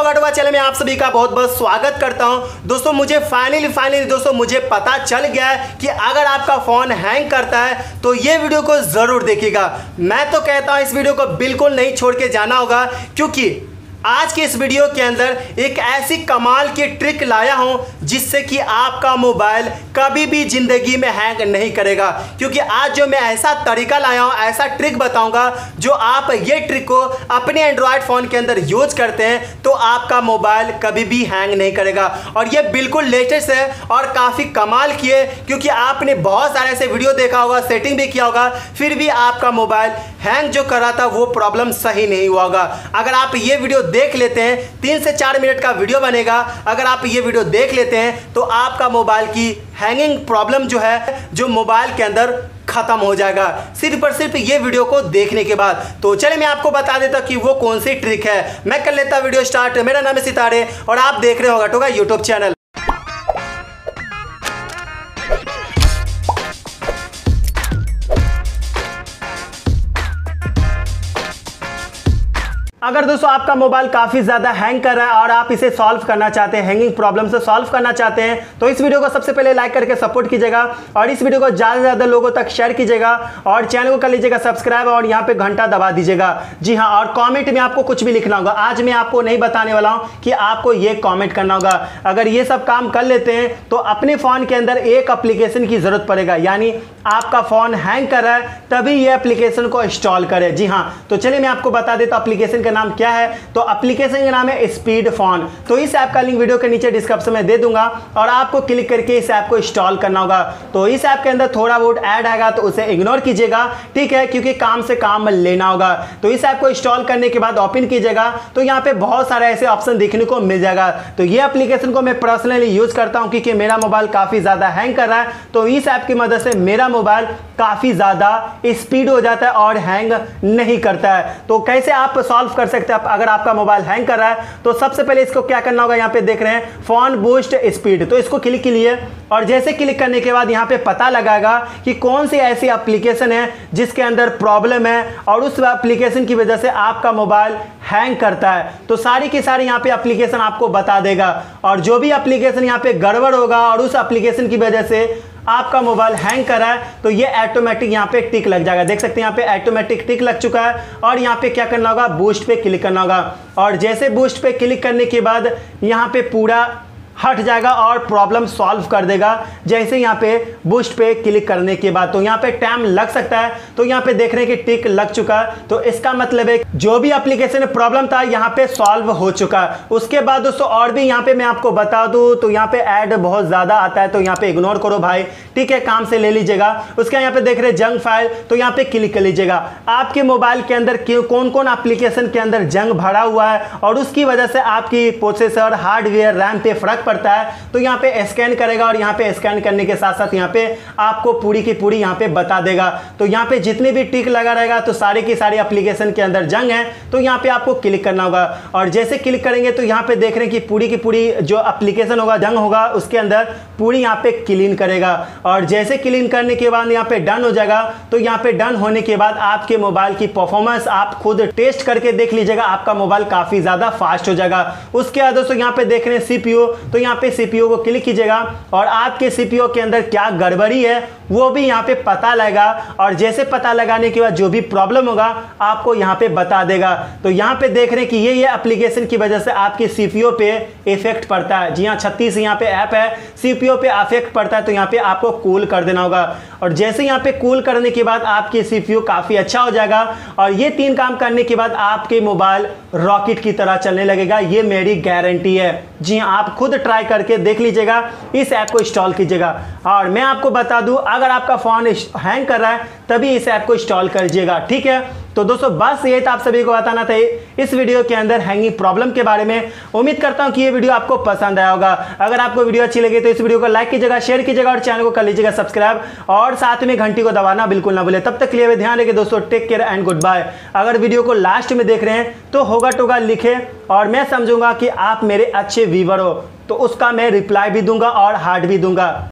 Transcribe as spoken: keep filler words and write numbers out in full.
होगा toga channel में आप सभी का बहुत बहुत स्वागत करता हूं। दोस्तों मुझे फाइनली फाइनली दोस्तों मुझे पता चल गया है कि अगर आपका फ़ोन हैंग करता है तो ये वीडियो को ज़रूर देखिएगा। मैं तो कहता हूं इस वीडियो को बिल्कुल नहीं छोड़ के जाना होगा, क्योंकि आज के इस वीडियो के अंदर एक ऐसी कमाल की ट्रिक लाया हूं जिससे कि आपका मोबाइल कभी भी ज़िंदगी में हैंग नहीं करेगा। क्योंकि आज जो मैं ऐसा तरीका लाया हूं, ऐसा ट्रिक बताऊंगा, जो आप ये ट्रिक को अपने एंड्रॉयड फ़ोन के अंदर यूज करते हैं तो आपका मोबाइल कभी भी हैंग नहीं करेगा। और ये बिल्कुल लेटेस्ट है और काफ़ी कमाल की है, क्योंकि आपने बहुत सारे ऐसे वीडियो देखा होगा, सेटिंग भी किया होगा, फिर भी आपका मोबाइल हैंग जो कर रहा था वो प्रॉब्लम सही नहीं हुआ होगा। अगर आप ये वीडियो देख लेते हैं, तीन से चार मिनट का वीडियो बनेगा, अगर आप ये वीडियो देख लेते हैं तो आपका मोबाइल की हैंगिंग प्रॉब्लम जो है जो मोबाइल के अंदर खत्म हो जाएगा, सिर्फ और सिर्फ ये वीडियो को देखने के बाद। तो चलिए मैं आपको बता देता कि वो कौन सी ट्रिक है। मैं कर लेता वीडियो स्टार्ट। मेरा नाम है सितारे और आप देख रहे होगा टोगा यूट्यूब चैनल। अगर दोस्तों आपका मोबाइल काफ़ी ज़्यादा हैंग कर रहा है और आप इसे सॉल्व करना चाहते हैं, हैंगिंग प्रॉब्लम से सॉल्व करना चाहते हैं, तो इस वीडियो को सबसे पहले लाइक करके सपोर्ट कीजिएगा और इस वीडियो को ज़्यादा से ज़्यादा लोगों तक शेयर कीजिएगा और चैनल को कर लीजिएगा सब्सक्राइब और यहाँ पे घंटा दबा दीजिएगा। जी हाँ, और कॉमेंट में आपको कुछ भी लिखना होगा। आज मैं आपको नहीं बताने वाला हूँ कि आपको ये कॉमेंट करना होगा। अगर ये सब काम कर लेते हैं तो अपने फ़ोन के अंदर एक एप्लीकेशन की ज़रूरत पड़ेगा, यानी आपका फ़ोन हैंग कर रहा है तभी ये एप्लीकेशन को इंस्टॉल करें। जी हाँ, तो चलिए मैं आपको बता देता हूँ एप्लीकेशन का नाम क्या है। तो एप्लीकेशन का नाम है स्पीड फोन। तो इस ऐप का लिंक वीडियो के नीचे डिस्क्रिप्शन में दे दूंगा और आपको क्लिक करके इस ऐप को इंस्टॉल करना होगा। तो इस ऐप के अंदर थोड़ा बहुत ऐड आएगा तो उसे इग्नोर कीजिएगा, ठीक है, क्योंकि काम से काम लेना होगा। तो इस ऐप को इंस्टॉल करने के बाद ओपन कीजिएगा तो यहाँ पे बहुत सारे ऐसे ऑप्शन देखने को मिल जाएगा। तो ये एप्लीकेशन को मैं पर्सनली यूज करता हूँ क्योंकि मेरा मोबाइल काफी ज्यादा हैंग कर रहा है। तो इस ऐप की मदद से मेरा मोबाइल काफी ज्यादा स्पीड हो जाता है और हैंग नहीं करता है। तो कैसे आप सॉल्व कर सकते हैं अगर आपका मोबाइल हैंग कर रहा है? तो सबसे पहले इसको क्या करना होगा, यहाँ पे देख रहे हैं फोन बूस्ट स्पीड, तो इसको क्लिक कीजिए और जैसे क्लिक करने के बाद यहाँ पे पता लगाएगा कि कौन सी ऐसी एप्लीकेशन है जिसके अंदर प्रॉब्लम है और उस एप्लीकेशन की वजह से आपका मोबाइल हैंग करता है। तो सारी की सारी यहाँ पे एप्लीकेशन आपको बता देगा और जो भी एप्लीकेशन यहाँ पे गड़बड़ होगा और उस एप्लीकेशन की वजह से आपका मोबाइल हैंग कर रहा है तो ये ऑटोमेटिक यहाँ पे टिक लग जाएगा। देख सकते हैं यहाँ पे ऑटोमेटिक टिक लग चुका है और यहाँ पे क्या करना होगा, बूस्ट पे क्लिक करना होगा और जैसे बूस्ट पे क्लिक करने के बाद यहाँ पे पूरा हट जाएगा और प्रॉब्लम सॉल्व कर देगा। जैसे यहाँ पे बूस्ट पे क्लिक करने के बाद तो यहाँ पे टाइम लग सकता है, तो यहाँ पे देख रहे हैं कि टिक लग चुका है, तो इसका मतलब है जो भी एप्लीकेशन में प्रॉब्लम था यहाँ पे सॉल्व हो चुका है। उसके बाद दोस्तों और भी यहाँ पे मैं आपको बता दूँ तो यहाँ पे ऐड बहुत ज़्यादा आता है, तो यहाँ पे इग्नोर करो भाई, ठीक है, काम से ले लीजिएगा। उसके यहाँ पे देख रहे हैं जंग फाइल, तो यहाँ पे क्लिक कर लीजिएगा। आपके मोबाइल के अंदर कौन कौन एप्लीकेशन के अंदर जंग भरा हुआ है और उसकी वजह से आपकी प्रोसेसर, हार्डवेयर, रैम पे फर्क पड़ता है, तो यहाँ पे स्कैन करेगा और यहाँ पे स्कैन करने के साथ साथ यहाँ पे आपको पूरी की पूरी यहाँ पे बता देगा। तो यहाँ पे जितने भी टिक लगा रहेगा तो सारी की सारी एप्लीकेशन के अंदर जंग है, तो यहाँ पे आपको क्लिक करना होगा और जैसे क्लिक करेंगे तो यहाँ पे देख रहे हैं कि पूरी की पूरी जो एप्लीकेशन होगा, जंग होगा, उसके अंदर पूरी यहाँ पे क्लीन करेगा और जैसे क्लीन करने के बाद यहाँ पे डन हो जाएगा। तो यहाँ पे डन होने के बाद आपके मोबाइल की परफॉर्मेंस आप खुद टेस्ट करके देख लीजिएगा, आपका मोबाइल काफी ज्यादा फास्ट हो जाएगा। उसके बाद दोस्तों यहाँ पे देख रहे हैं सीपीयू, तो यहाँ पे सीपीयू को क्लिक कीजिएगा और आपके सीपीयू के अंदर क्या गड़बड़ी है वो भी यहाँ पे पता लगेगा और जैसे पता लगाने के बाद जो भी प्रॉब्लम होगा आपको यहाँ पे बता देगा। तो यहाँ पे देख रहे हैं कि ये ये एप्लीकेशन की वजह से आपके सीपीयू पे इफेक्ट पड़ता है। जी हाँ, छत्तीस यहाँ पे ऐप है, सीपीयू पे इफेक्ट पड़ता है, तो यहाँ पे आपको कूल कर देना होगा और जैसे यहाँ पे कूल करने के बाद आपके सीपीयू काफी अच्छा हो जाएगा और ये तीन काम करने के बाद आपके मोबाइल रॉकेट की तरह चलने लगेगा। ये मेरी गारंटी है। जी हाँ, आप खुद ट्राई करके देख लीजिएगा, इस ऐप को इंस्टॉल कीजिएगा और मैं आपको बता दूं अगर आपका फोन हैंग कर रहा है तभी इस ऐप को इंस्टॉल करिएगा, ठीक है। तो दोस्तों बस ये था आप सभी को बताना था इस वीडियो के अंदर हैंगिंग प्रॉब्लम के बारे में। उम्मीद करता हूं कि ये वीडियो आपको पसंद आया होगा। अगर आपको वीडियो अच्छी लगी तो इस वीडियो को लाइक कीजिएगा, शेयर कीजिएगा और चैनल को कर लीजिएगा सब्सक्राइब और साथ में घंटी को दबाना बिल्कुल ना भूले। तब तक के लिए ध्यान रखिए दोस्तों, take care and goodbye. अगर वीडियो को लास्ट में देख रहे हैं तो होगा टोगा लिखे और मैं समझूंगा कि आप मेरे अच्छे व्यूअर हो, तो उसका मैं रिप्लाई भी दूंगा और हार्ट भी दूंगा।